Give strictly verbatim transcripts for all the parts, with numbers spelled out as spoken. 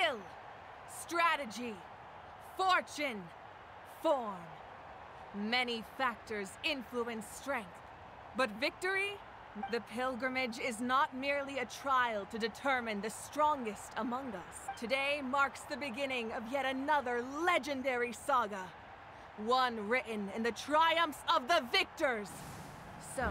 skill, strategy, fortune, form. Many factors influence strength, but victory? The pilgrimage is not merely a trial to determine the strongest among us. Today marks the beginning of yet another legendary saga. One written in the triumphs of the victors. So...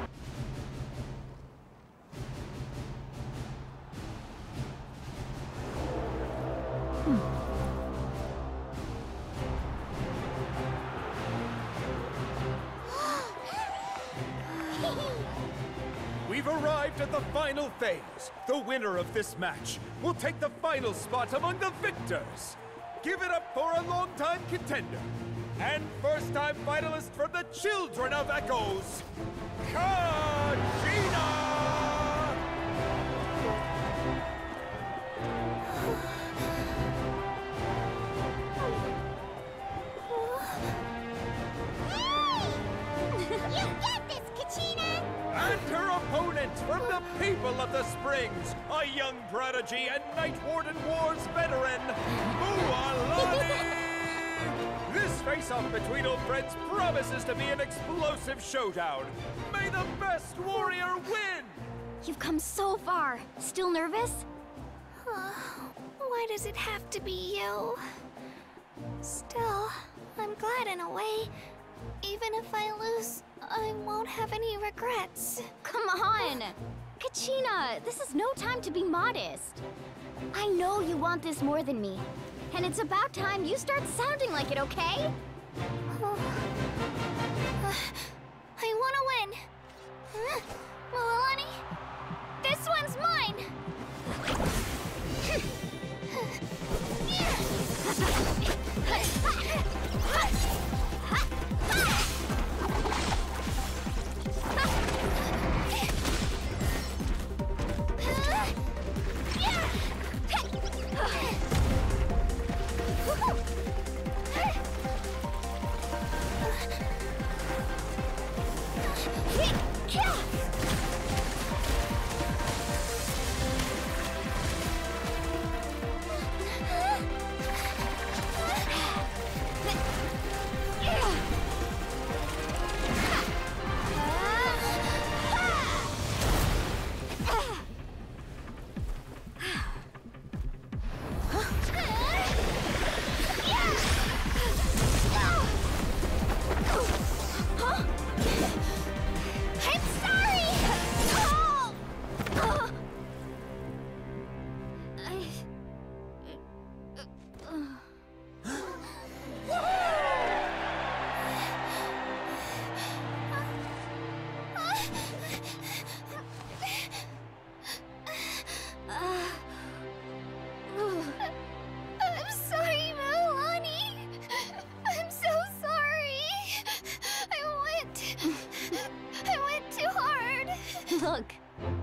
We've arrived at the final phase. The winner of this match will take the final spot among the victors. Give it up for a longtime contender and first-time finalist from the Children of Echoes, Kachina! And her opponent from the people of the Springs, a young prodigy and Night Warden Wars veteran, Mualani! This face-off between old friends promises to be an explosive showdown. May the best warrior win! You've come so far. Still nervous? Why does it have to be you? Still, I'm glad in a way. Even if I lose, I won't have any regrets. Come on! Kachina, this is no time to be modest. I know you want this more than me. And it's about time you start sounding like it, okay? Oh. Uh, I want to win. Huh? Mualani, this one's mine! Look.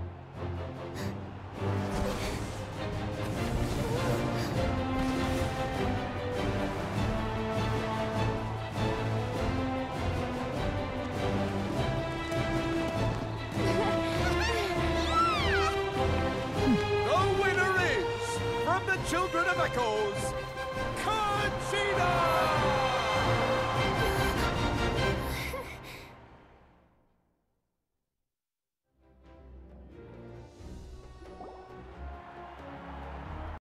The winner is, from the Children of Echoes, Kachina!